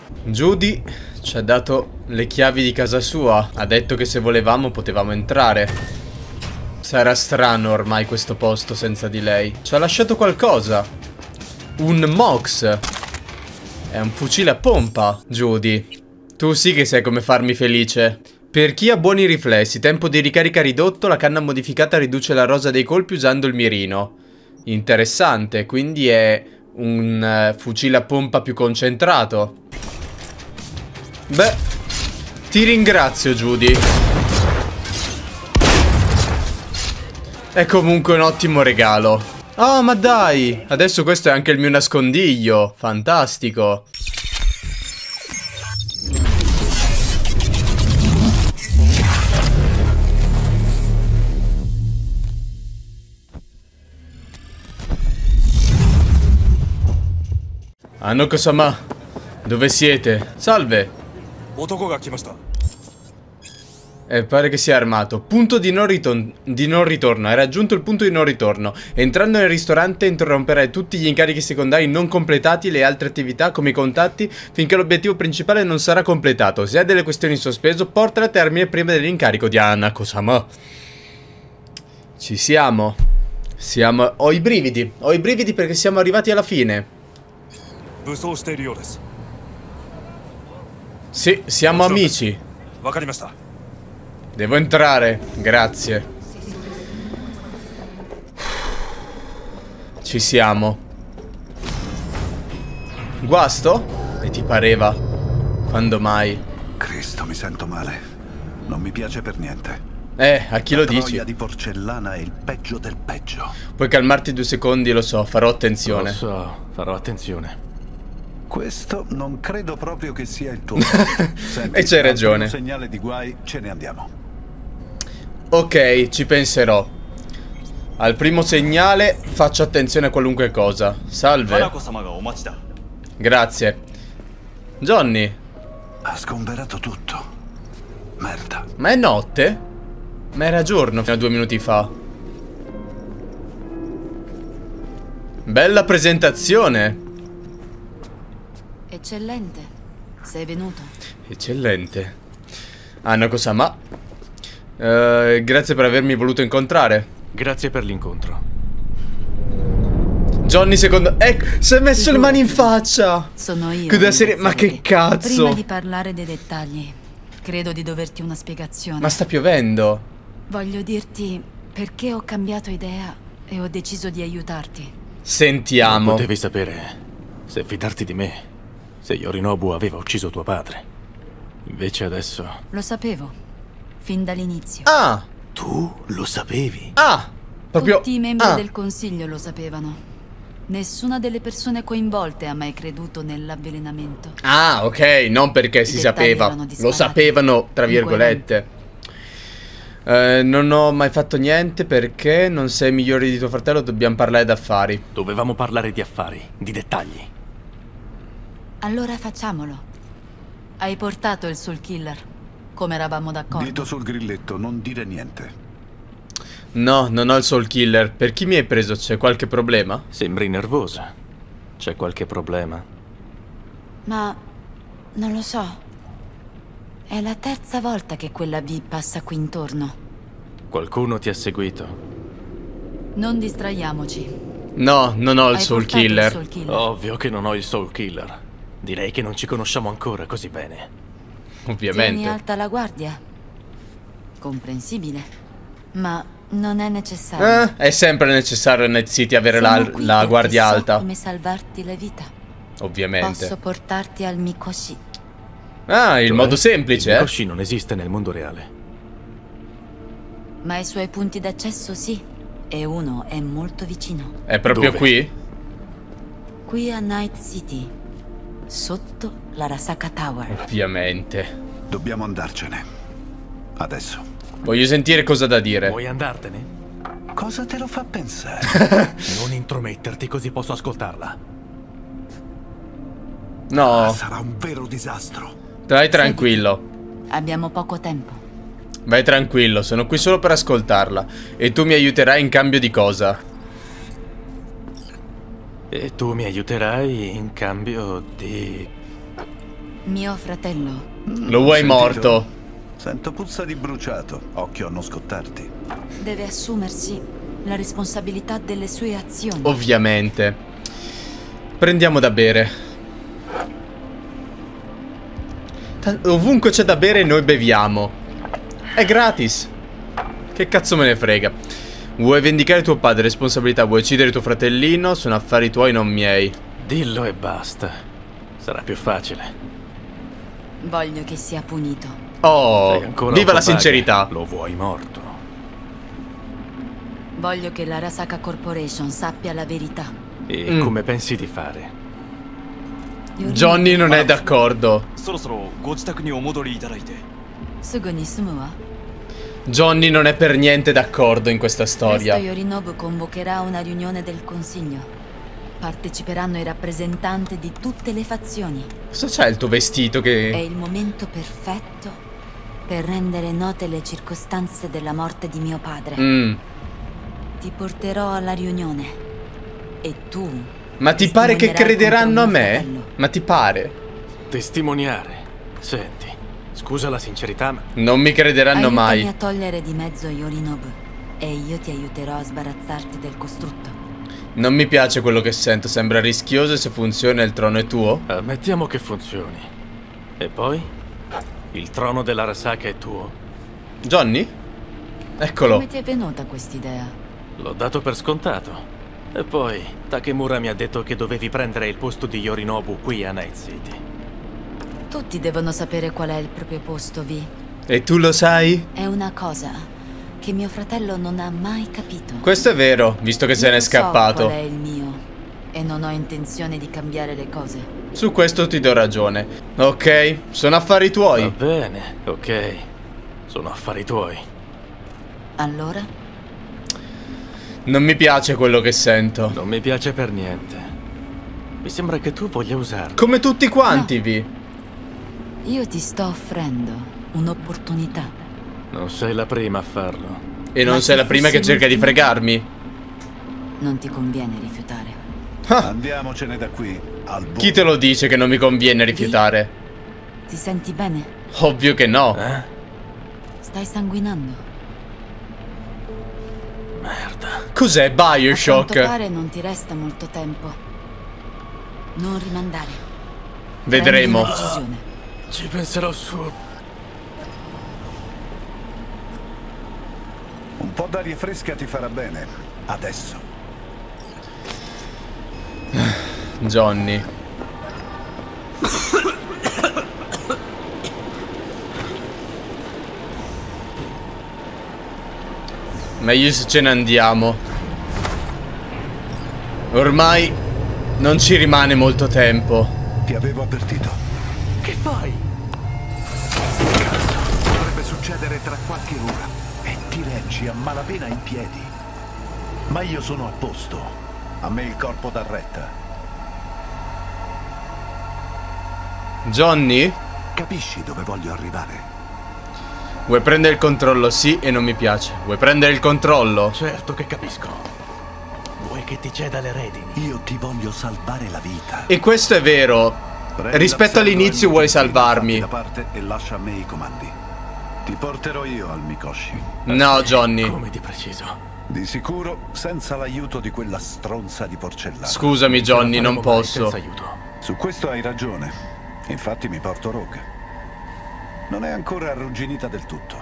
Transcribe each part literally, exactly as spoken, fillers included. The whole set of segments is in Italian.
Judy ci ha dato le chiavi di casa sua. Ha detto che se volevamo potevamo entrare. Sarà strano ormai questo posto senza di lei. Ci ha lasciato qualcosa. Un Mox. È un fucile a pompa, Judy. Tu sì che sai come farmi felice. Per chi ha buoni riflessi, tempo di ricarica ridotto, la canna modificata riduce la rosa dei colpi usando il mirino. Interessante, quindi è un uh, fucile a pompa più concentrato. Beh, ti ringrazio, Judy. È comunque un ottimo regalo. Oh, ma dai, adesso questo è anche il mio nascondiglio. Fantastico. Hanako-sama, dove siete? Salve. Eh, pare che sia armato. Punto di non, di non ritorno. Hai raggiunto il punto di non ritorno. Entrando nel ristorante interromperai tutti gli incarichi secondari non completati, le altre attività come i contatti, finché l'obiettivo principale non sarà completato. Se hai delle questioni in sospeso, portale a termine prima dell'incarico di Hanako-sama. Ci siamo. Siamo... Ho i brividi. Ho i brividi perché siamo arrivati alla fine. Sì, siamo amici. Devo entrare, grazie. Ci siamo. Guasto? E ti pareva? Quando mai? Cristo, mi sento male. Non mi piace per niente. Eh, a chi lo dici? La troia di porcellana è il peggio del peggio. Puoi calmarti due secondi, lo so, farò attenzione. Lo so, farò attenzione. Questo non credo proprio che sia il tuo. Senti, e c'hai ragione. Un segnale di guai, ce ne andiamo. Ok, ci penserò. Al primo segnale faccio attenzione a qualunque cosa. Salve. Grazie. Johnny. Ha sgomberato tutto. Merda. Ma è notte? Ma era giorno fino a due minuti fa. Bella presentazione. Eccellente. Sei venuto. Eccellente. Hanako-sama. Uh, grazie per avermi voluto incontrare. Grazie per l'incontro. Johnny secondo... Ecco, si è messo le mani in faccia. Sono io. Che serie... Ma che cazzo. Prima di parlare dei dettagli, credo di doverti una spiegazione. Ma sta piovendo. Voglio dirti perché ho cambiato idea e ho deciso di aiutarti. Sentiamo. Non potevi sapere se fidarti di me. Se Yorinobu aveva ucciso tuo padre. Invece adesso... Lo sapevo. Fin dall'inizio. Ah! Tu lo sapevi? Ah! Proprio... Tutti i membri ah. del consiglio lo sapevano. Nessuna delle persone coinvolte ha mai creduto nell'avvelenamento. Ah, ok. Non perché si sapeva. Lo sapevano, tra virgolette. Eh, non ho mai fatto niente perché non sei migliore di tuo fratello. Dobbiamo parlare d'affari. Dovevamo parlare di affari, di dettagli. Allora facciamolo. Hai portato il Soul Killer, come eravamo d'accordo. Dito sul grilletto, non dire niente. No, non ho il Soul Killer. Per chi mi hai preso? C'è qualche problema? Sembri nervosa. C'è qualche problema? Ma... non lo so. È la terza volta che quella V passa qui intorno. Qualcuno ti ha seguito? Non distraiamoci. No, non ho il Hai Soul portato il Killer. Soul Killer. Ovvio che non ho il Soul Killer. Direi che non ci conosciamo ancora così bene. Ovviamente. Tieni alta la guardia. Comprensibile. Ma non è necessario. Eh, è sempre necessario nel City avere la, la guardia so alta. come salvarti la vita. Ovviamente. Posso portarti al Mikoshi. Ah, il Cioè, modo semplice, il eh? Mikoshi non esiste nel mondo reale. Ma i suoi punti d'accesso sì. E uno è molto vicino. È proprio Dove? qui? Qui a Night City. Sotto l'Arasaka Tower. Ovviamente. Dobbiamo andarcene. Adesso. Voglio sentire cosa da dire. Vuoi andartene? Cosa te lo fa pensare? Non intrometterti così posso ascoltarla. No. Ah, sarà un vero disastro. Vai tranquillo. Abbiamo poco tempo. Vai tranquillo, sono qui solo per ascoltarla. E tu mi aiuterai in cambio di cosa? E tu mi aiuterai in cambio di... Mio fratello. Lo vuoi Sentito? morto? Sento puzza di bruciato. Occhio a non scottarti. Deve assumersi la responsabilità delle sue azioni. Ovviamente. Prendiamo da bere. T- ovunque c'è da bere noi beviamo. È gratis. Che cazzo me ne frega. Vuoi vendicare tuo padre, responsabilità. Vuoi uccidere tuo fratellino. Sono affari tuoi, non miei. Dillo e basta. Sarà più facile. Voglio che sia punito. Oh, Sei ancora viva un la cobaia. sincerità. Lo vuoi morto. Voglio che l'Arasaka Corporation sappia la verità. E Mm. come pensi di fare? Yorinobu, Johnny non è d'accordo. そろそろご自宅にお戻りいただいて。 すぐに済むわ。 Johnny non è per niente d'accordo in questa storia. Presto Yorinobu convocherà una riunione del consiglio. Parteciperanno i rappresentanti di tutte le fazioni. Cosa c'è il tuo vestito È che... il momento perfetto per rendere note le circostanze della morte di mio padre. Mm. Ti porterò alla riunione. E tu... Ma ti pare che testimonierai crederanno a contro mio me? fratello. Ma ti pare? Testimoniare. Senti, scusa la sincerità, ma Non mi crederanno Aiutami mai. a togliere di mezzo Yorinobu. E io ti aiuterò a sbarazzarti del costrutto. Non mi piace quello che sento. Sembra rischioso e se funziona il trono è tuo. ammettiamo che funzioni. E poi? Il trono dell'Arasaka è tuo. Johnny? Eccolo. Come ti è venuta quest'idea? L'ho dato per scontato. E poi Takemura mi ha detto che dovevi prendere il posto di Yorinobu qui a Night City. Tutti devono sapere qual è il proprio posto, Vi. E tu lo sai? È una cosa che mio fratello non ha mai capito. Questo è vero, visto che se n'è So scappato. qual è il mio e non ho intenzione di cambiare le cose. Su questo ti do ragione. Ok, sono affari Va tuoi. bene, ok. Sono affari tuoi. Allora? Non mi piace quello che sento. Non mi piace per niente. Mi sembra che tu voglia usarlo. Come tutti quanti, Vi. Io ti sto offrendo un'opportunità. Non sei la prima a farlo. E non Ma sei se la prima che fossi cerca di l'ultima? fregarmi. Non ti conviene rifiutare. Ah, Andiamocene da qui al buio. chi te lo dice che non mi conviene rifiutare? Ti senti bene? Ovvio che no. Eh? Stai sanguinando. Merda. Cos'è A quanto Bioshock? pare non ti resta molto tempo. Non rimandare. Vedremo. Prendi una decisione. Ci penserò su. Un po' d'aria fresca ti farà bene. Adesso. Johnny. Meglio se ce ne andiamo. Ormai non ci rimane molto tempo. Ti avevo avvertito. Che fai? Potrebbe succedere tra qualche ora. E ti reggi a malapena in piedi. Ma io sono a posto. A me il corpo dà retta. Johnny? Capisci dove voglio arrivare? Vuoi prendere il controllo? Sì, e non mi piace. Vuoi prendere il controllo? Certo che capisco. Vuoi che ti ceda le redini? Io ti voglio salvare la vita. E questo è vero. Prendi Rispetto l'assegno all'inizio e vuoi i fatti salvarmi. da parte e lascia a me i comandi. Ti porterò io al Mikoshi. No, Johnny. Come di preciso? Di sicuro senza l'aiuto di quella stronza di porcellana. Scusami, Johnny, non faremo mai posso. senza aiuto. Su questo hai ragione. Infatti mi porto Rogue. Non è ancora arrugginita del tutto.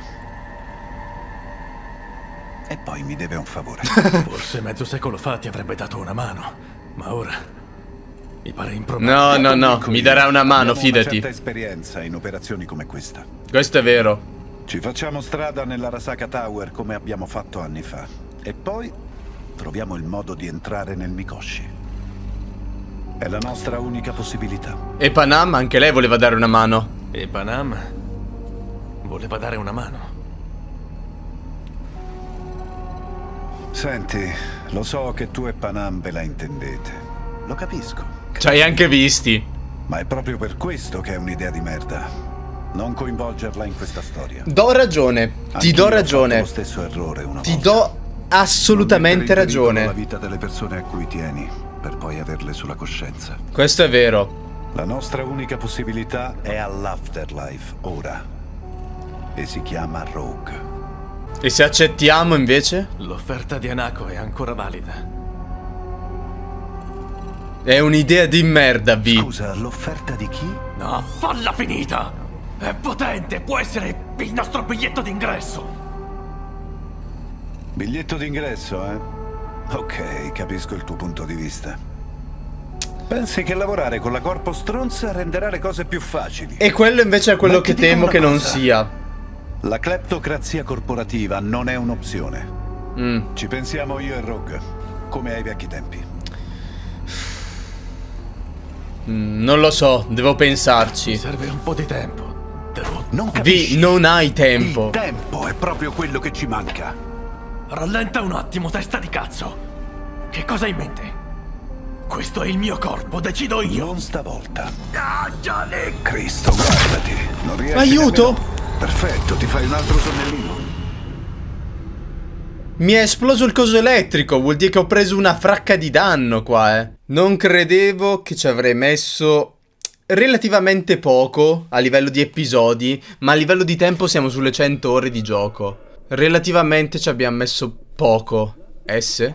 E poi mi deve un favore. Forse mezzo secolo fa ti avrebbe dato una mano, ma ora mi pare improbabile. No, no, no, Dico mi io, darà una mano, abbiamo fidati. Una certa esperienza in operazioni come questa. Questo è vero. Ci facciamo strada nell'Arasaka Tower come abbiamo fatto anni fa. E poi troviamo il modo di entrare nel Mikoshi. È la nostra unica possibilità. E Panam, anche lei voleva dare una mano. E Panam voleva dare una mano. Senti, lo so che tu e Panam ve la intendete. Lo capisco. Ci hai anche visti. Ma è proprio per questo che è un'idea di merda. Non coinvolgerla in questa storia. Do ragione. Ti Anch'io do ho fatto ragione. lo stesso errore una Ti volta. do assolutamente Non mettere in pericolo ragione. la vita delle persone a cui tieni, per poi averle sulla coscienza. Questo è vero. La nostra unica possibilità è all'Afterlife, ora. E si chiama Rogue. E se accettiamo invece? L'offerta di Hanako è ancora valida. È un'idea di merda, V. Scusa, l'offerta di chi? No, falla finita! È potente, può essere il nostro biglietto d'ingresso. Biglietto d'ingresso, eh? Ok, capisco il tuo punto di vista. Pensi che lavorare con la corpo stronza renderà le cose più facili? E quello invece è quello Ma che ti dico temo una che non cosa. sia. La cleptocrazia corporativa non è un'opzione. Mm. Ci pensiamo io e Rogue, come ai vecchi tempi. Mm, non lo so, devo pensarci. Serve un po' di tempo. Devo... Non V, capisci? non hai tempo. Il tempo è proprio quello che ci manca. Rallenta un attimo, testa di cazzo. Che cosa hai in mente? Questo è il mio corpo, decido io. Non stavolta. Ah, Johnny! Cristo, guardati. Non riesci Aiuto! nemmeno- Perfetto, ti fai un altro sonnellino. Mi è esploso il coso elettrico, vuol dire che ho preso una fracca di danno qua, eh. Non credevo che ci avrei messo relativamente poco a livello di episodi, ma a livello di tempo siamo sulle cento ore di gioco. Relativamente ci abbiamo messo poco. S?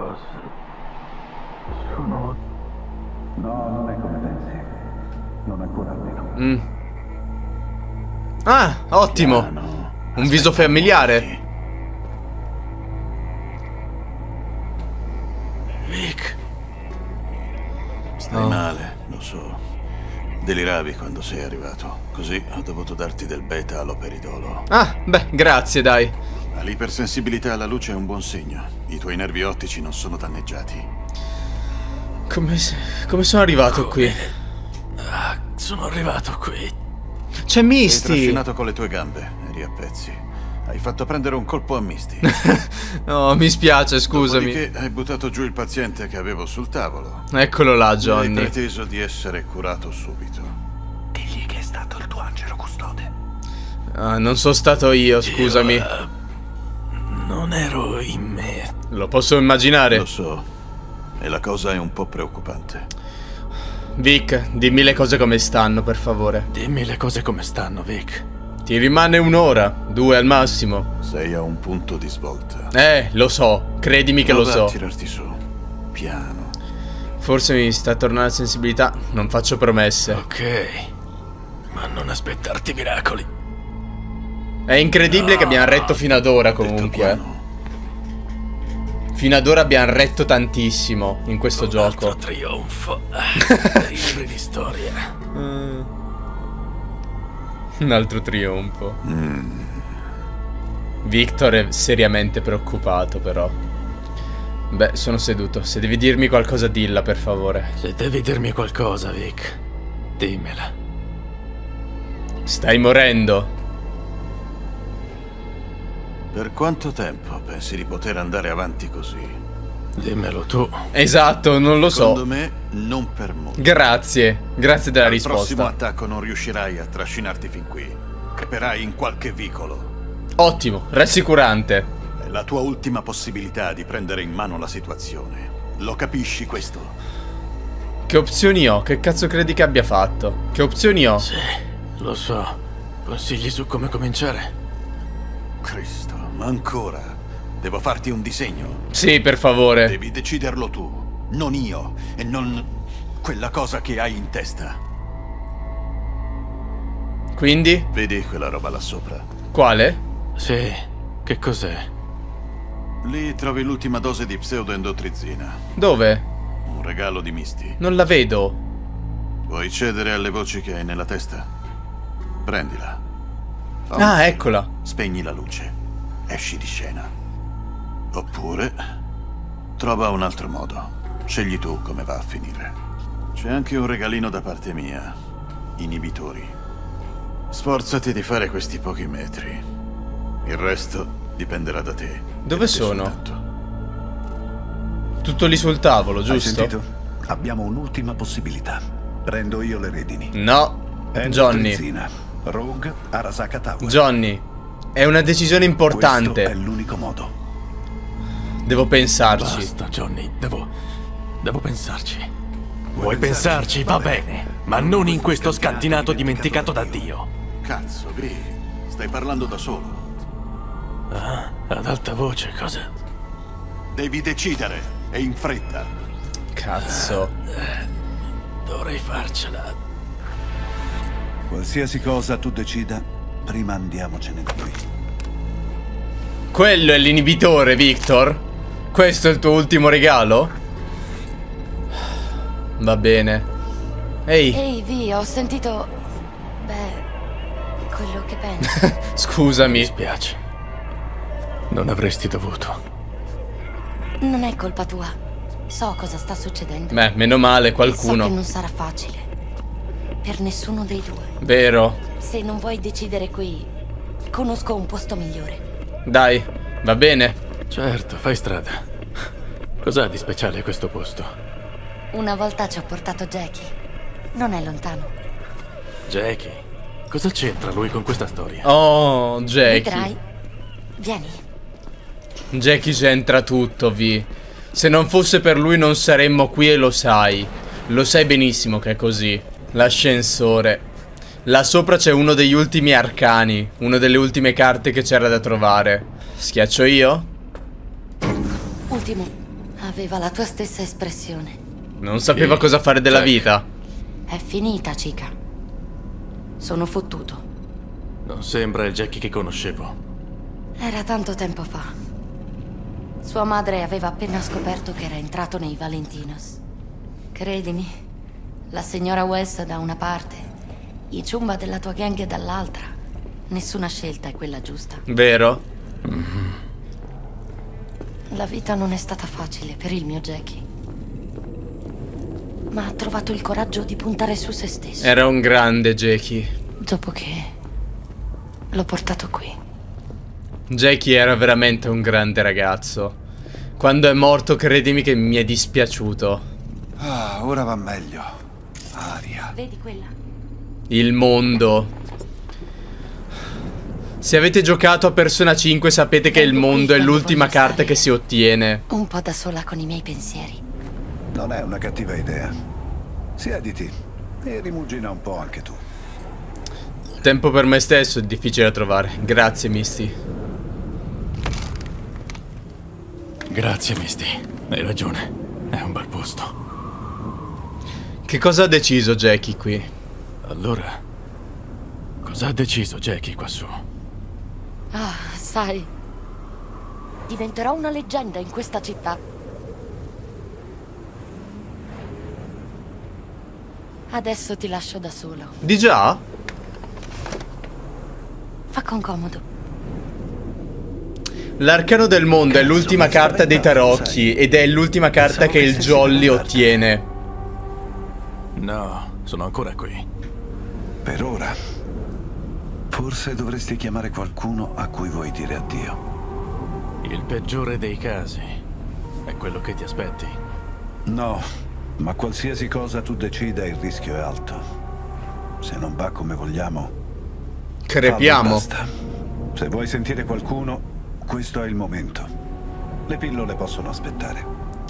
No, non è come pensi. Non ancora almeno. Mm. Ah, ottimo. no. Un viso familiare. Vic, Stai Oh. male, lo so. Deliravi quando sei arrivato. Così ho dovuto darti del beta all'operidolo. Ah, beh, grazie, dai. Ma l'ipersensibilità alla luce è un buon segno. I tuoi nervi ottici non sono danneggiati. Come, se- come sono arrivato qui? ah, sono arrivato qui. C'è Sei Misty. trascinato con le tue gambe, eri a pezzi. Hai fatto prendere un colpo a Misty. No, mi spiace, scusami. Dopodiché hai buttato giù il paziente che avevo sul tavolo. Eccolo là, Hai Johnny. preteso di essere curato subito. Digli che è stato il tuo angelo custode. Ah, non sono stato io, scusami. Io, eh, non ero in me. Lo posso immaginare. Lo so. E la cosa è un po' preoccupante. Vic, dimmi le cose come stanno, per favore. Dimmi le cose come stanno, Vic. Ti rimane un'ora, due al massimo. Sei a un punto di svolta. Eh, lo so, credimi che lo Prova a so. tirarti su. Piano. Forse mi sta tornando la sensibilità, non faccio promesse. Ok, ma non aspettarti miracoli. È incredibile che abbiamo retto fino ad ora Detto comunque. piano. Fino ad ora abbiamo retto tantissimo in questo Un gioco. altro trionfo. Dei libri di storia. Mm. Un altro trionfo. Victor è seriamente preoccupato però. Beh, sono seduto. Se devi dirmi qualcosa dilla, per favore. Se devi dirmi qualcosa, Vic, dimmela. Stai morendo. Per quanto tempo pensi di poter andare avanti così? Dimmelo tu. Esatto, non lo Secondo so. me, non per molto. Grazie. Grazie della Al prossimo risposta. attacco non riuscirai a trascinarti fin qui. Creperai in qualche vicolo. Ottimo, rassicurante. È la tua ultima possibilità di prendere in mano la situazione. Lo capisci questo? Che opzioni ho? Che cazzo credi che abbia fatto? Che opzioni ho? Sì, lo so. Consigli su come cominciare? Cristo, ma ancora? Devo farti un disegno. Sì, per favore. Devi deciderlo tu, non io, e non quella cosa che hai in testa. Quindi? Vedi quella roba là sopra? Quale? Sì, che cos'è? Lì trovi l'ultima dose di pseudoendotrizina. Dove? Un regalo di Misty. Non la vedo. Vuoi cedere alle voci che hai nella testa? Prendila. Fa un Ah, segno. eccola. Spegni la luce. Esci di scena. Oppure trova un altro modo. Scegli tu come va a finire. C'è anche un regalino da parte mia. Inibitori. Sforzati di fare questi pochi metri. Il resto dipenderà da te. Dove e da te sono? soltanto. Tutto lì sul tavolo, Hai giusto? sentito? Abbiamo un'ultima possibilità. Prendo io le redini. No. Johnny. Endotrizina. Rogue, Arasaka Tower. Johnny. È una decisione importante. Questo è l'unico modo. Devo pensarci. Basta, Johnny, devo... devo pensarci. Vuoi pensarci? Va bene, Ma non in questo scantinato dimenticato da Dio. Cazzo, Vi, stai parlando da solo. Ah, ad alta voce, cosa? Devi decidere, e in fretta. Cazzo. Dovrei farcela. Qualsiasi cosa tu decida, prima andiamocene da qui. Quello è l'inibitore, Victor? Questo è il tuo ultimo regalo? Va bene. Ehi. Ehi, Vi, ho sentito... Beh... quello che pensi. Mi Scusami. dispiace. Non avresti dovuto. Non è colpa tua. So cosa sta succedendo. Beh, meno male, E so qualcuno. che non sarà facile. Per nessuno dei due. Vero. Se non vuoi decidere qui, conosco un posto migliore. Dai, va bene. Certo, fai strada. Cos'ha di speciale questo posto? Una volta ci ho portato Jackie. Non è lontano. Jackie? Cosa c'entra lui con questa storia? Oh, Jackie. Vedrai. Vieni. Jackie c'entra tutto, Vi. Se non fosse per lui non saremmo qui e lo sai. Lo sai benissimo che è così. L'ascensore. Là sopra c'è uno degli ultimi arcani. Una delle ultime carte che c'era da trovare. Schiaccio io? Ultimo. Aveva la tua stessa espressione. Non sapeva Sì. cosa fare della Jack. vita. È finita, Chica. Sono fottuto. Non sembra il Jackie che conoscevo. Era tanto tempo fa. Sua madre aveva appena scoperto che era entrato nei Valentinos. Credimi, la signora West da una parte, i Chumba della tua gang dall'altra. Nessuna scelta è quella giusta. Vero? La vita non è stata facile per il mio Jackie. Ma ha trovato il coraggio di puntare su se stesso. Era un grande Jackie. Dopo che l'ho portato qui. Jackie era veramente un grande ragazzo. Quando è morto, credimi che mi è dispiaciuto. Ah, ora va meglio. Aria. Vedi quella? Il mondo. Se avete giocato a Persona cinque sapete che il Vengo qui mondo è quando l'ultima voglio carta stare. che si ottiene. Un po' da sola con i miei pensieri. Non è una cattiva idea. Siediti e rimugina un po' anche tu. Tempo per me stesso è difficile da trovare. Grazie, Misty. Grazie, Misty. Hai ragione. È un bel posto. Che cosa ha deciso Jackie qui? Allora, cosa ha deciso Jackie quassù? Ah, sai, diventerò una leggenda in questa città. Adesso ti lascio da solo. Di già? Fa con comodo. L'arcano del mondo è l'ultima carta dei tarocchi ed è l'ultima carta che il Jolly ottiene. No, sono ancora qui. Per ora. Forse dovresti chiamare qualcuno a cui vuoi dire addio. Il peggiore dei casi. È quello che ti aspetti? No, ma qualsiasi cosa tu decida il rischio è alto. Se non va come vogliamo, Crepiamo. fallo e basta. Se vuoi sentire qualcuno, questo è il momento. Le pillole possono aspettare.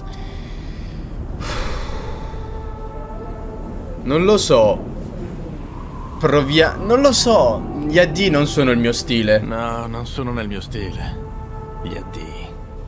Non lo so. Provia... Non lo so. Gli addii non sono il mio stile. No, non sono nel mio stile. Gli addii.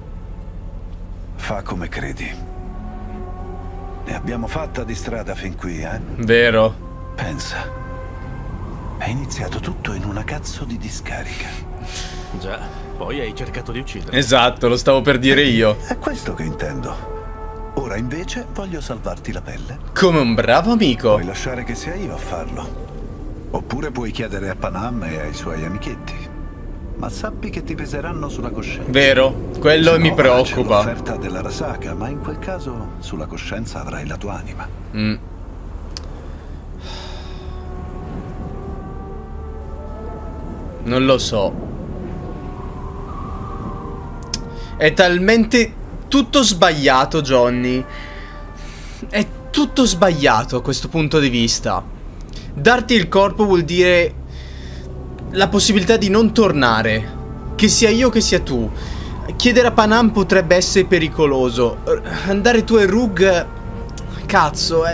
Fa come credi. Ne abbiamo fatta di strada fin qui, eh? Vero. Pensa. È iniziato tutto in una cazzo di discarica. Già, poi hai cercato di uccidere. Esatto, lo stavo per dire io. È questo che intendo. Ora invece voglio salvarti la pelle. Come un bravo amico. Puoi lasciare che sia io a farlo. Oppure puoi chiedere a Panam e ai suoi amichetti. Ma sappi che ti peseranno sulla coscienza. Vero, quello Se mi no, preoccupa. C'è l'offerta della Arasaka, ma in quel caso sulla coscienza avrai la tua anima. Mm. Non lo so. È talmente tutto sbagliato, Johnny. È tutto sbagliato a questo punto di vista. Darti il corpo vuol dire la possibilità di non tornare. Che sia io che sia tu. Chiedere a Panam potrebbe essere pericoloso. Andare tu e Rug, cazzo, è,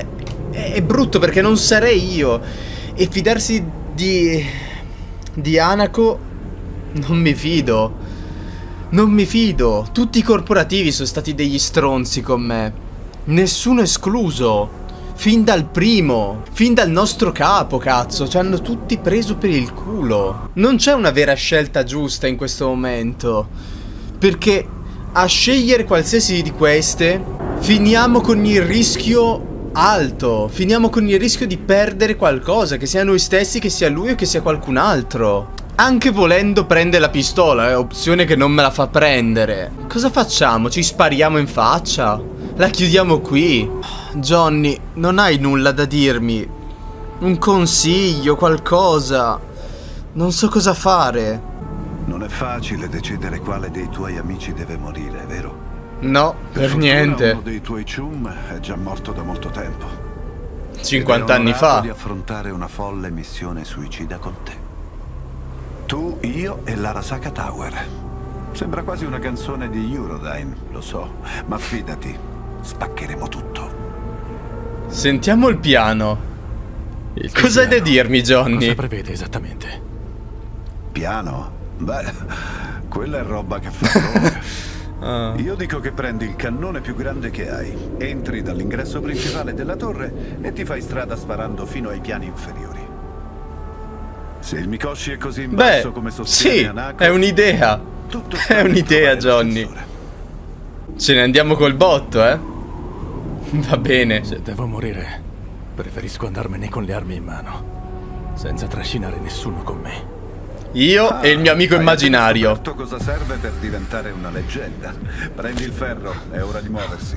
è, è brutto perché non sarei io. E fidarsi di... di Hanako... non mi fido. Non mi fido. Tutti i corporativi sono stati degli stronzi con me. Nessuno escluso. Fin dal primo. Fin dal nostro capo, cazzo. Ci hanno tutti preso per il culo. Non c'è una vera scelta giusta in questo momento. Perché a scegliere qualsiasi di queste finiamo con il rischio alto. Finiamo con il rischio di perdere qualcosa. Che sia noi stessi, che sia lui o che sia qualcun altro. Anche volendo prendere la pistola, è opzione che non me la fa prendere. Cosa facciamo? Ci spariamo in faccia? La chiudiamo qui? Johnny, non hai nulla da dirmi? Un consiglio, qualcosa? Non so cosa fare. Non è facile decidere quale dei tuoi amici deve morire, vero? No, per, per niente. Uno dei tuoi chum è già morto da molto tempo. cinquanta anni fa. Di affrontare una folle missione suicida con te. Tu, io e l'Arasaka Tower. Sembra quasi una canzone di Eurodyne, lo so, ma fidati, spaccheremo tutto. Sentiamo il piano. Il Cosa hai piano. da dirmi, Johnny? Cosa prevede esattamente? Piano? Beh, quella è roba che fa paura. Ah. Io dico che prendi il cannone più grande che hai, entri dall'ingresso principale della torre e ti fai strada sparando fino ai piani inferiori. Se il Mikoshi è così in basso Beh, come sostiene sì, Hanako, è un'idea. È un'idea, Johnny. Ce ne andiamo col botto, eh? Va bene. Se devo morire, preferisco andarmene con le armi in mano, senza trascinare nessuno con me. Io ah, e il mio amico hai immaginario. Hai cosa serve per diventare una leggenda? Prendi il ferro, è ora di muoversi.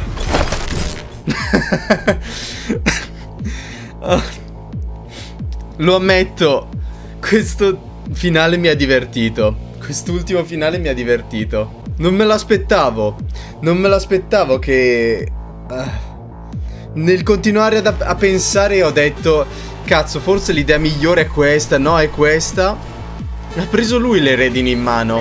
Oh. Lo ammetto, questo finale mi ha divertito. Quest'ultimo finale mi ha divertito. Non me l'aspettavo. Non me l'aspettavo che... Uh, nel continuare a, a pensare ho detto... Cazzo, forse l'idea migliore è questa, no, è questa. Ha preso lui le redini in mano.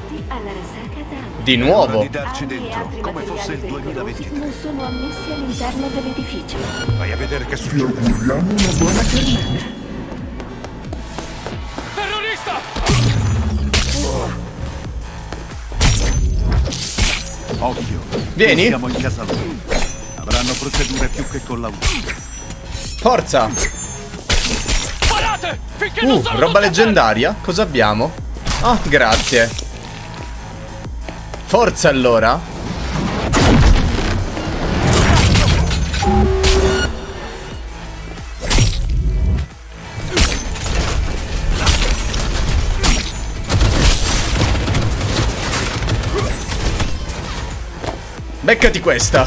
Di nuovo. Di darci dentro, come fosse il duemilaventitré. Non sono ammessi all'interno dell'edificio. Vai a vedere che succede. Auguriamo una buona giornata. Occhio. Vieni. Siamo in casa loro. Avranno procedure più che con la Forza. Uh, roba leggendaria. Cosa abbiamo? Ah, oh, grazie. Forza allora. Beccati questa.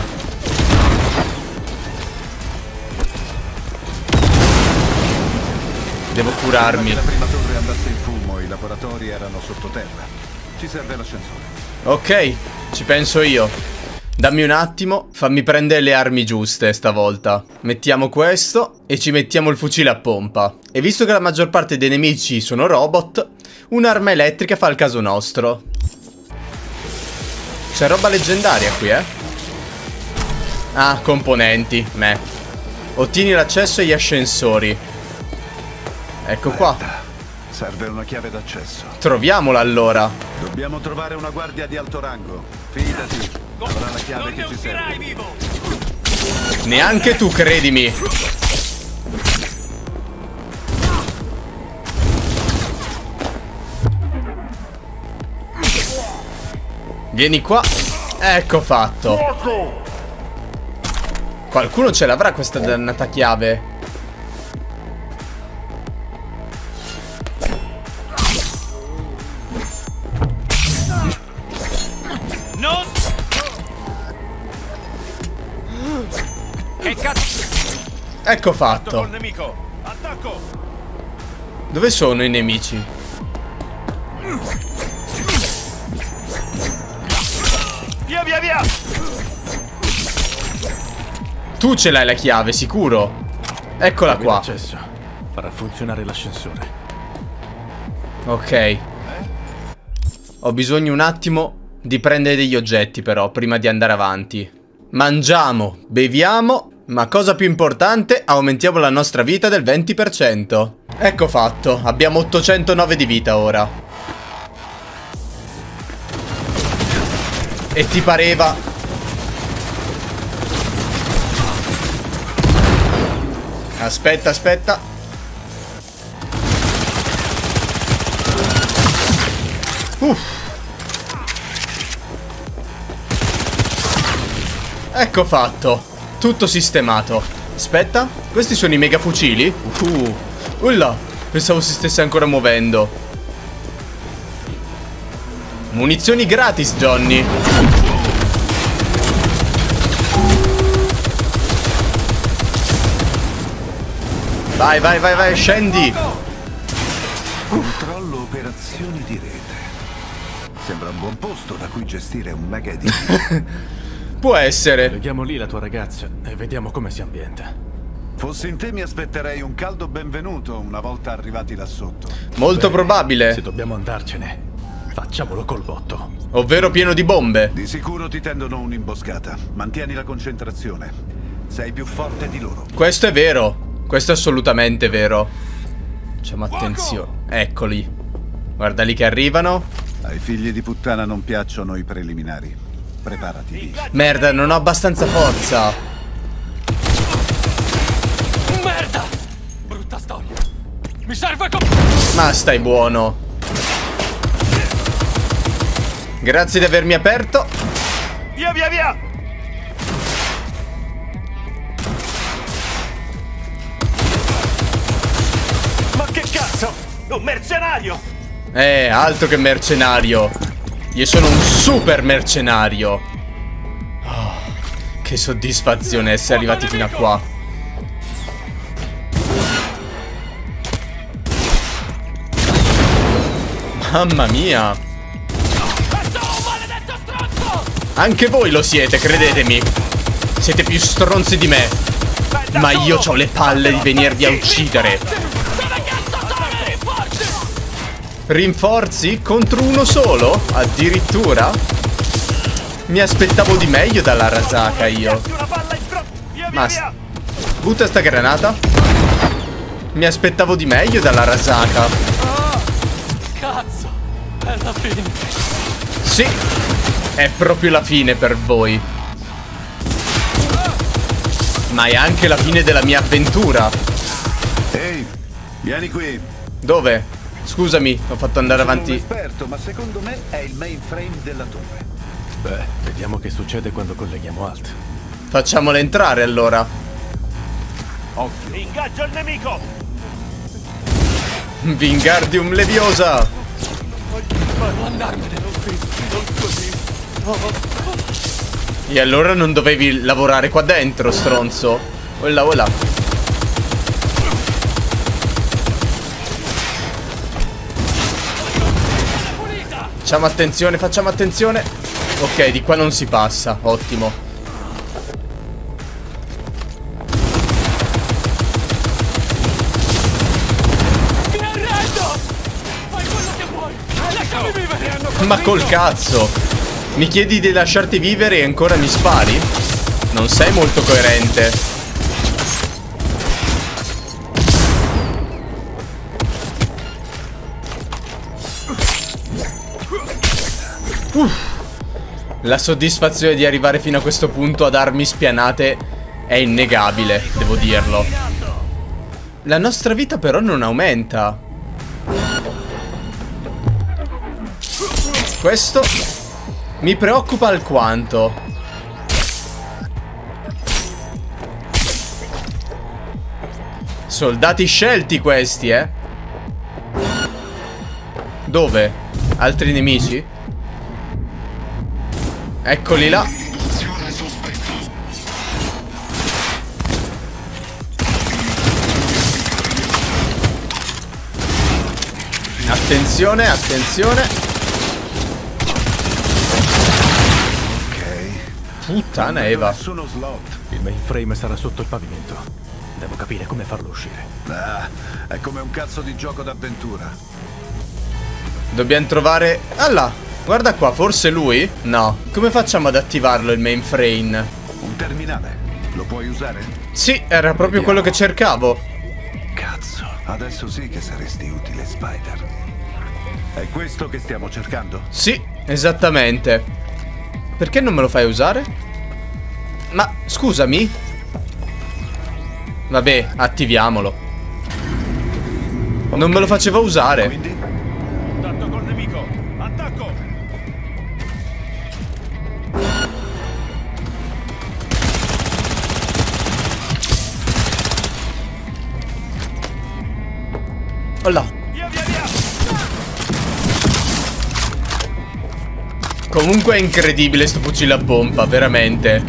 Devo curarmi. La prima torre andasse in fumo, i laboratori erano sottoterra. Ci serve l'ascensore. Ok, ci penso io. Dammi un attimo, fammi prendere le armi giuste stavolta. Mettiamo questo e ci mettiamo il fucile a pompa. E visto che la maggior parte dei nemici sono robot, un'arma elettrica fa il caso nostro. C'è roba leggendaria qui, eh? Ah, componenti, meh. Ottieni l'accesso agli ascensori. Ecco qua. Serve una chiave d'accesso. Troviamola allora. Dobbiamo trovare una guardia di alto rango. Fidati, avrà la chiave che ci serve. Neanche tu, credimi. Vieni qua. Ecco fatto. Qualcuno ce l'avrà questa dannata chiave. No! Che cazzo? Ecco fatto. Col nemico. Attacco. Dove sono i nemici? Via via via. Tu ce l'hai la chiave, sicuro? Eccola qua. L'accesso farà funzionare l'ascensore. Ok. Ho bisogno un attimo di prendere degli oggetti però, prima di andare avanti. Mangiamo, beviamo, Ma cosa più importante, aumentiamo la nostra vita del venti per cento. Ecco fatto, abbiamo ottocentonove di vita ora. E ti pareva? Aspetta, aspetta. Uff. Ecco fatto. Tutto sistemato. Aspetta, questi sono i mega fucili? Uh, ulla, pensavo si stesse ancora muovendo. Munizioni gratis, Johnny. Vai, vai, vai, vai, scendi. Controllo operazioni di rete. Sembra un buon posto da cui gestire un mega edificio. Può essere. Leghiamo lì la tua ragazza e vediamo come si ambienta. Fossi in te mi aspetterei un caldo benvenuto una volta arrivati là sotto. Molto Bene, probabile. Se dobbiamo andarcene, facciamolo col botto. Ovvero pieno di bombe. Di sicuro ti tendono un'imboscata. Mantieni la concentrazione. Sei più forte di loro. Questo è vero. Questo è assolutamente vero. Facciamo attenzione. Eccoli. Guarda lì che arrivano. Ai figli di puttana non piacciono i preliminari. Preparati lì. Merda, non ho abbastanza forza. Merda! Brutta storia. Mi serve com... Ma stai buono. Grazie di avermi aperto. Via, via, via! Ma che cazzo? Un mercenario! Eh, altro che mercenario. Io sono un super mercenario. Oh, che soddisfazione essere arrivati fino a qua. Mamma mia. Anche voi lo siete, credetemi. Siete più stronzi di me. Ma io ho le palle di venirvi a uccidere. Rinforzi? Contro uno solo? Addirittura? Mi aspettavo di meglio dalla Arasaka io. Ma butta sta granata. Mi aspettavo di meglio dalla Arasaka. Cazzo, è la fine. Sì, è proprio la fine per voi. Ma è anche la fine della mia avventura. Ehi, vieni qui. Dove? Scusami, ho fatto andare Sono avanti. un esperto, ma secondo me è il mainframe della torre. Beh, vediamo che succede quando colleghiamo alt. Facciamole entrare allora. Occhio. Ingaggio il nemico. Wingardium Leviosa. Voglio andarmene, non qui, non così. E allora non dovevi lavorare qua dentro, stronzo. Olla, olla. Facciamo attenzione, facciamo attenzione. Ok, di qua non si passa, ottimo. Mi arrendo! Fai quello che vuoi! Lasciami vivere! Ma col cazzo! Mi chiedi di lasciarti vivere e ancora mi spari? Non sei molto coerente. Uff. La soddisfazione di arrivare fino a questo punto ad armi spianate è innegabile, devo dirlo. La nostra vita però non aumenta. Questo mi preoccupa alquanto. Soldati scelti questi, eh? Dove? Altri nemici? Eccoli là. Attenzione, attenzione. Ok. Puttana Eva. Nessuno slot. Il mainframe sarà sotto il pavimento. Devo capire come farlo uscire. Ah, è come un cazzo di gioco d'avventura. Dobbiamo trovare... Ah là. Guarda qua, forse lui? No. Come facciamo ad attivarlo il mainframe? Un terminale. Lo puoi usare? Sì, era proprio Vediamo. quello che cercavo. Cazzo, adesso sì che saresti utile, Spider. È questo che stiamo cercando? Sì, esattamente. Perché non me lo fai usare? Ma, scusami. Vabbè, attiviamolo. Non me lo faceva usare. Quindi? Contatto col nemico! Attacco! Oh là. Via, via, via! Comunque è incredibile sto fucile a pompa, veramente.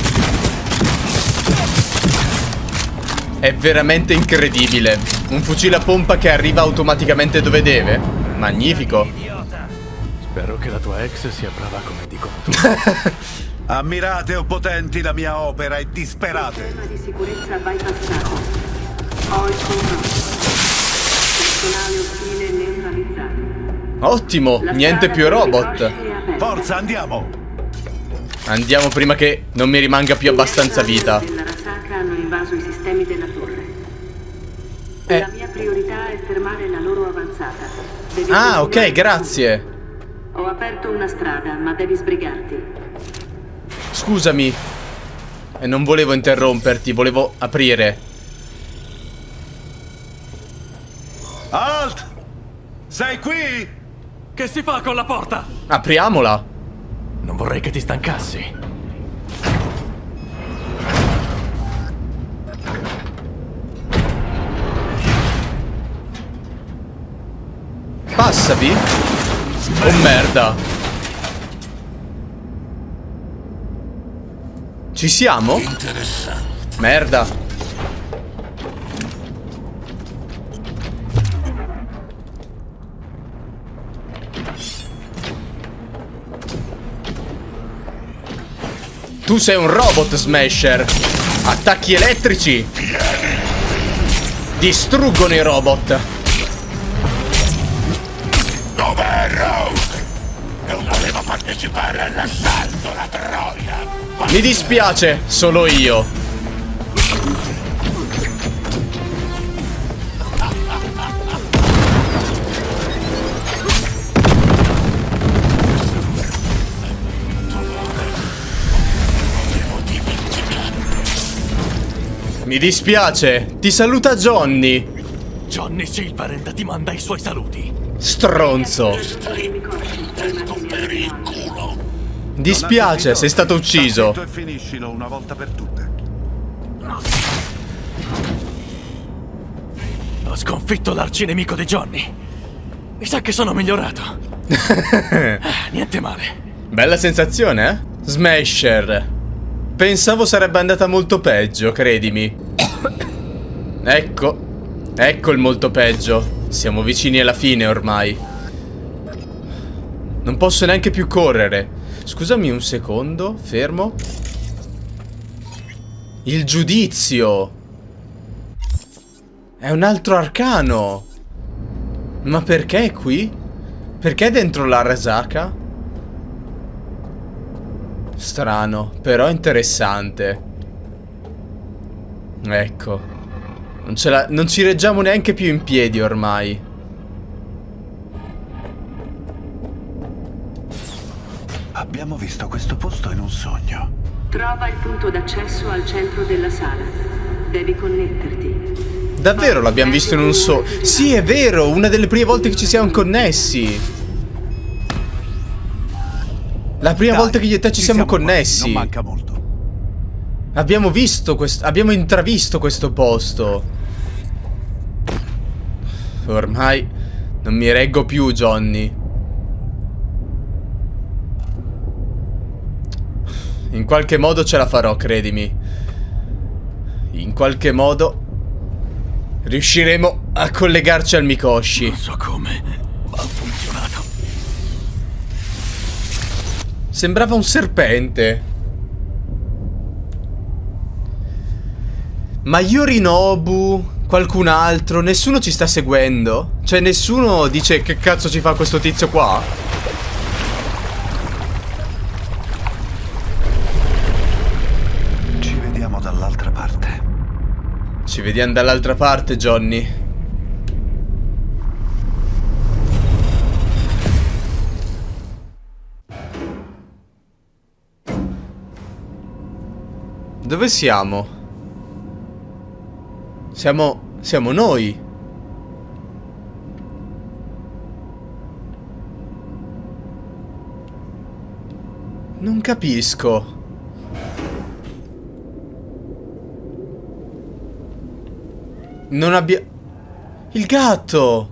È veramente incredibile. Un fucile a pompa che arriva automaticamente dove deve. Magnifico. Spero che la tua ex sia brava come dico tu. Ammirate, o potenti, la mia opera e disperate. Sistema di sicurezza bypassato. Ho il controllo. Personale ostile neutralizzato. Ottimo, La niente strada più per robot. Ricochet è aperta. Forza, andiamo! Andiamo prima che non mi rimanga più abbastanza vita. I della Arasaka hanno invaso i sistemi della torre. Eh. La mia priorità è fermare la loro avanzata. Devi Ah, continuare ok, il grazie. Ho aperto una strada, ma devi sbrigarti. Scusami. E non volevo interromperti, volevo aprire. Alt! Sei qui? Che si fa con la porta? Apriamola. Non vorrei che ti stancassi. Passami. Oh merda. Ci siamo? Merda. Tu sei un robot, Smasher. Attacchi elettrici distruggono i robot. Dov'è Rogue? Non voleva partecipare all'assalto, la troia! Mi dispiace, solo io. Mi dispiace, ti saluta Johnny. Johnny Silverhand ti manda i suoi saluti. Stronzo. Per il culo! Dispiace, sei stato ucciso. Sta zitto e finiscilo una volta per tutte. Ho sconfitto l'arcinemico di Johnny. Mi sa che sono migliorato. Ah, niente male. Bella sensazione, eh? Smasher. Pensavo sarebbe andata molto peggio, credimi. Ecco. Ecco il molto peggio. Siamo vicini alla fine ormai. Non posso neanche più correre. Scusami un secondo, fermo. Il giudizio. È un altro arcano. Ma perché è qui? Perché dentro la Arasaka? Strano, però interessante. Ecco. Non, ce la, non ci reggiamo neanche più in piedi ormai. Abbiamo visto questo posto in un sogno. Trova il punto d'accesso al centro della sala. Devi connetterti. Davvero l'abbiamo visto in un so... Sì, è vero, una delle prime volte che ci siamo connessi. La prima Dai, volta che io e te ci, ci siamo, siamo connessi. quasi, non manca molto. Abbiamo visto questo... Abbiamo intravisto questo posto. Ormai non mi reggo più, Johnny. In qualche modo ce la farò, credimi. In qualche modo riusciremo a collegarci al Mikoshi. Non so come, ma ha funzionato. Sembrava un serpente. Ma Yorinobu, qualcun altro, nessuno ci sta seguendo? Cioè nessuno dice che cazzo ci fa questo tizio qua? Ci vediamo dall'altra parte. vediamo dall'altra parte, Johnny. Dove siamo? Siamo... siamo noi. Non capisco. Non abbia... Il gatto!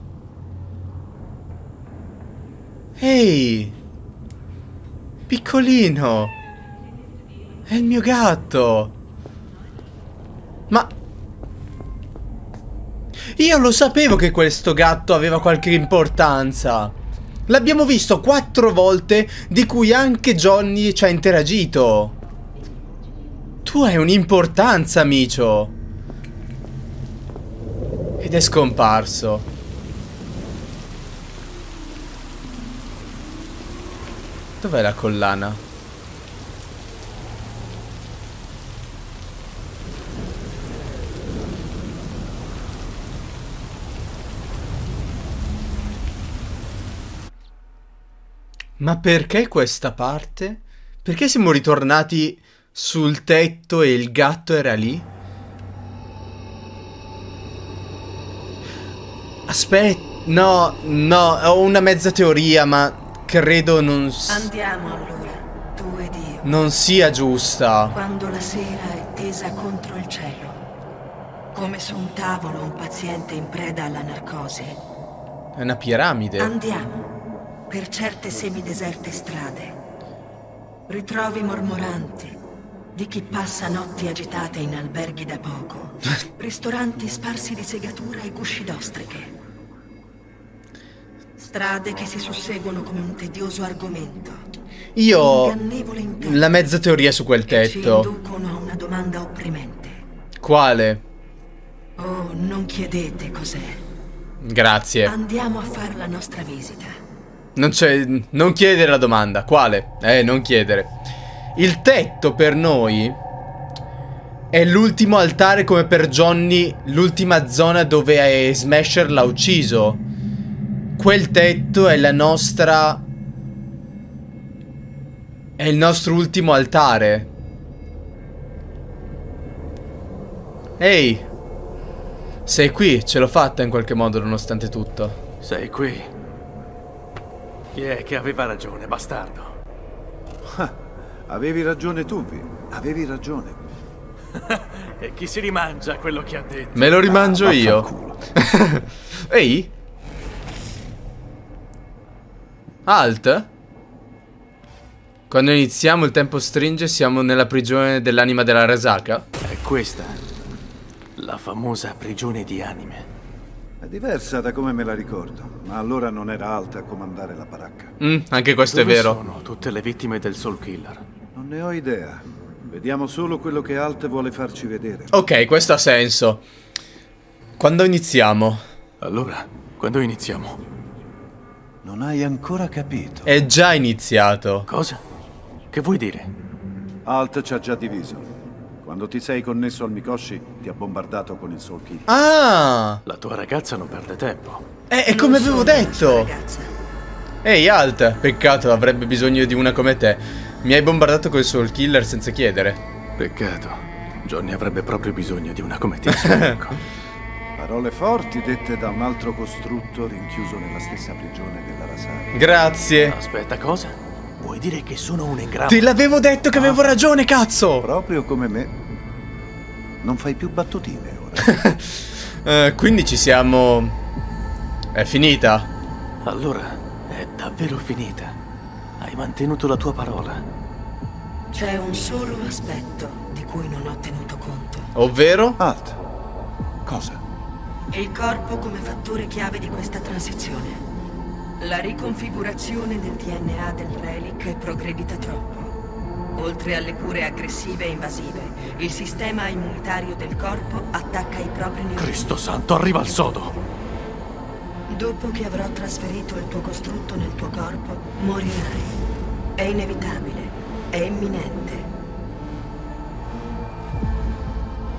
Ehi! Piccolino! È il mio gatto! Ma... Io lo sapevo che questo gatto aveva qualche importanza! L'abbiamo visto quattro volte, di cui anche Johnny ci ha interagito! Tu hai un'importanza, amico! Ed è scomparso. Dov'è la collana? Ma perché questa parte? Perché siamo ritornati sul tetto e il gatto era lì? Aspetta, no, no, ho una mezza teoria, ma credo non... Andiamo allora, tu ed io. Non sia giusta. Quando la sera è tesa contro il cielo, come su un tavolo un paziente in preda alla narcosi. È una piramide. Andiamo. Per certe semideserte strade, ritrovi mormoranti di chi passa notti agitate in alberghi da poco, ristoranti sparsi di segatura e gusci d'ostriche, strade che si susseguono come un tedioso argomento. Io ho la mezza teoria su quel tetto. Ci inducono a una domanda opprimente. Quale? Oh, non chiedete cos'è. Grazie. Andiamo a fare la nostra visita. Non c'è... non chiedere la domanda. Quale? Eh, non chiedere. Il tetto per noi è l'ultimo altare, come per Johnny, l'ultima zona dove Smasher l'ha ucciso. Quel tetto è la nostra... è il nostro ultimo altare. Ehi, sei qui, ce l'ho fatta in qualche modo nonostante tutto. Sei qui. Chi è che aveva ragione, bastardo? Ah, avevi ragione tu, Vi. Avevi ragione. E chi si rimangia quello che ha detto? Me lo rimangio ah, io. Ehi? Alt? Quando iniziamo il tempo stringe, siamo nella prigione dell'anima della Arasaka? È questa la famosa prigione di anime. È diversa da come me la ricordo, ma allora non era Alt a comandare la baracca. Mm, anche questo Dove è vero. sono tutte le vittime del Soul Killer? Non ne ho idea. Vediamo solo quello che Alt vuole farci vedere. Ok, questo ha senso. Quando iniziamo? Allora, quando iniziamo? Non hai ancora capito. È già iniziato. Cosa? Che vuoi dire? Alt ci ha già diviso. Quando ti sei connesso al Mikoshi, ti ha bombardato con il Soul Killer. Ah! La tua ragazza non perde tempo. Eh, è come avevo detto. Ehi, Alt, peccato, avrebbe bisogno di una come te. Mi hai bombardato col Soul Killer senza chiedere. Peccato. Johnny avrebbe proprio bisogno di una come te. Parole forti dette da un altro costrutto rinchiuso nella stessa prigione della Arasaka. Grazie. Aspetta, cosa? Vuoi dire che sono un engrammo? Te l'avevo detto che avevo ragione, cazzo! Proprio come me. Non fai più battutine ora. uh, quindi ci siamo... È finita? Allora, è davvero finita. Hai mantenuto la tua parola. C'è un solo aspetto di cui non ho tenuto conto. Ovvero? Alt. Cosa? Il corpo come fattore chiave di questa transizione. La riconfigurazione del D N A del relic è progredita troppo. Oltre alle cure aggressive e invasive, il sistema immunitario del corpo attacca i propri neuroni. Cristo santo, arriva il sodo! Dopo che avrò trasferito il tuo costrutto nel tuo corpo, morirai. È inevitabile, è imminente.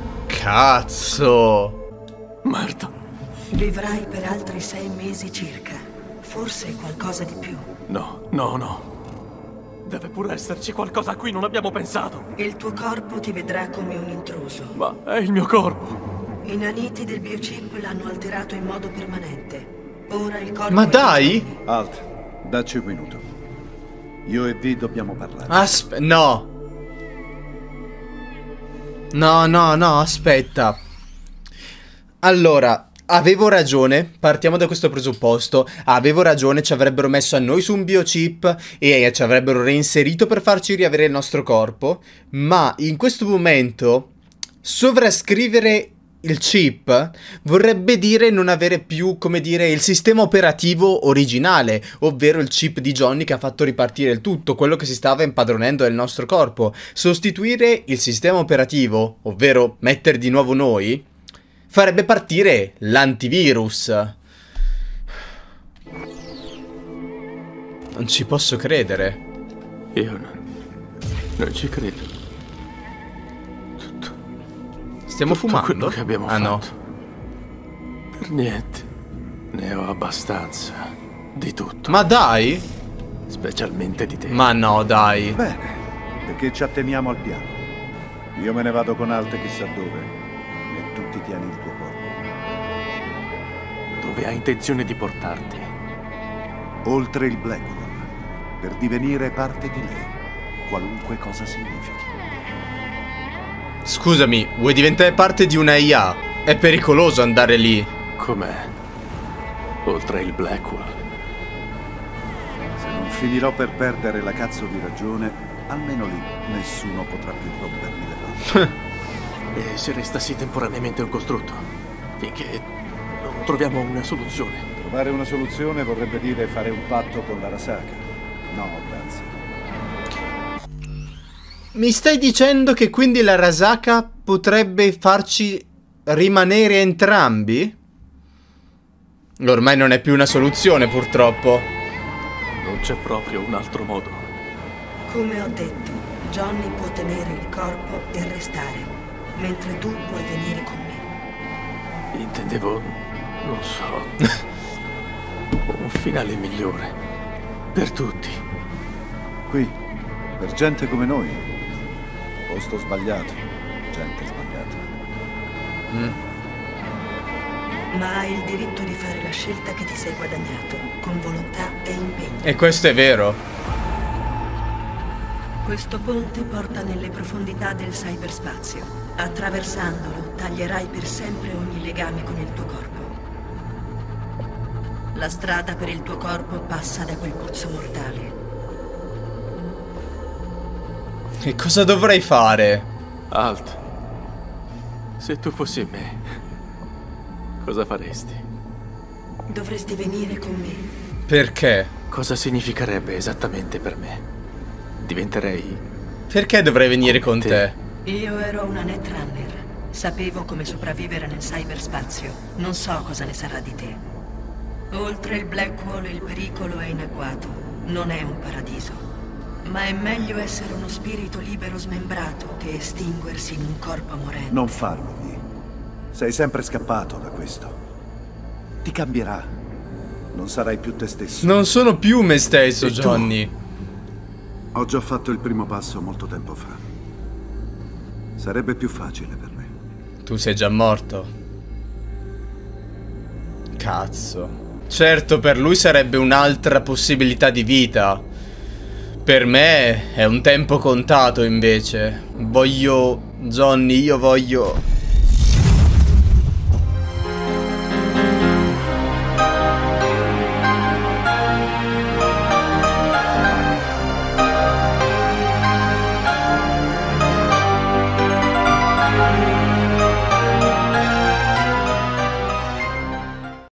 Cazzo. Marta. Vivrai per altri sei mesi circa. Forse qualcosa di più. No, no, no. Deve pure esserci qualcosa a cui non abbiamo pensato. Il tuo corpo ti vedrà come un intruso. Ma è il mio corpo. I naniti del biochip l'hanno alterato in modo permanente. Ora il corpo... Ma dai! Alt, dacci un minuto. Io e V dobbiamo parlare. Aspe... No. No, no, no, aspetta. Allora... Avevo ragione, partiamo da questo presupposto, avevo ragione, ci avrebbero messo a noi su un biochip e ci avrebbero reinserito per farci riavere il nostro corpo, ma in questo momento sovrascrivere il chip vorrebbe dire non avere più, come dire, il sistema operativo originale, ovvero il chip di Johnny che ha fatto ripartire il tutto, quello che si stava impadronendo del nostro corpo. Sostituire il sistema operativo, ovvero mettere di nuovo noi, farebbe partire l'antivirus. Non ci posso credere. Io non, non ci credo. Tutto. Stiamo tutto fumando? Quello che abbiamo ah, fatto. no. Per niente. Ne ho abbastanza. Di tutto. Ma dai? Specialmente di te. Ma no, dai. Bene, perché ci atteniamo al piano. Io me ne vado con Alt chissà dove. E tu ti tieni il tuo corpo. Dove hai intenzione di portarti? Oltre il Blackwall, per divenire parte di lei, qualunque cosa significhi. Scusami, vuoi diventare parte di una I A? È pericoloso andare lì. Com'è? Oltre il Blackwall. Se non finirò per perdere la cazzo di ragione, almeno lì nessuno potrà più rompermi le palle. E se restassi temporaneamente un costrutto, finché non troviamo una soluzione. Trovare una soluzione vorrebbe dire fare un patto con l'Arasaka. No, grazie. Mi stai dicendo che quindi l'Arasaka potrebbe farci rimanere entrambi? Ormai non è più una soluzione, purtroppo. Non c'è proprio un altro modo. Come ho detto, Johnny può tenere il corpo e restare. Mentre tu puoi venire con me. Intendevo, non so, un finale migliore. Per tutti. Qui, per gente come noi. Posto sbagliato. Gente sbagliata. Mm. Ma hai il diritto di fare la scelta che ti sei guadagnato, con volontà e impegno. E questo è vero. Questo ponte porta nelle profondità del cyberspazio. Attraversandolo, taglierai per sempre ogni legame con il tuo corpo. La strada per il tuo corpo passa da quel pozzo mortale. E cosa dovrei fare? Alt, se tu fossi me, cosa faresti? Dovresti venire con me. Perché? Cosa significherebbe esattamente per me? Diventerei... Perché dovrei venire con te? te? Io ero una Netrunner. Sapevo come sopravvivere nel cyberspazio. Non so cosa ne sarà di te. Oltre il Blackwall il pericolo è in agguato. Non è un paradiso. Ma è meglio essere uno spirito libero smembrato che estinguersi in un corpo morente. Non farlo, Vi. Sei sempre scappato da questo. Ti cambierà. Non sarai più te stesso. Non sono più me stesso, Johnny. Ho già fatto il primo passo molto tempo fa. Sarebbe più facile per me. Tu sei già morto. Cazzo. Certo, per lui sarebbe un'altra possibilità di vita. Per me è un tempo contato invece. Voglio... Johnny, io voglio...